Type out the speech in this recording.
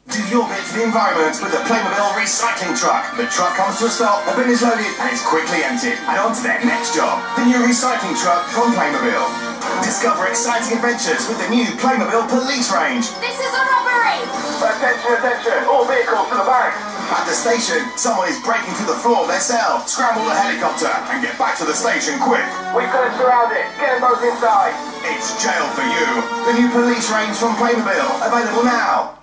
Do your bit for the environment with the Playmobil recycling truck. The truck comes to a stop, the bin is loaded, and it's quickly emptied. And on to their next job, the new recycling truck from Playmobil. Discover exciting adventures with the new Playmobil Police Range. This is a robbery! Attention, attention, all vehicles to the back. At the station, someone is breaking through the floor of their cell. Scramble the helicopter and get back to the station quick. We've got it surrounded. Get them both inside. It's jail for you. The new Police Range from Playmobil, available now.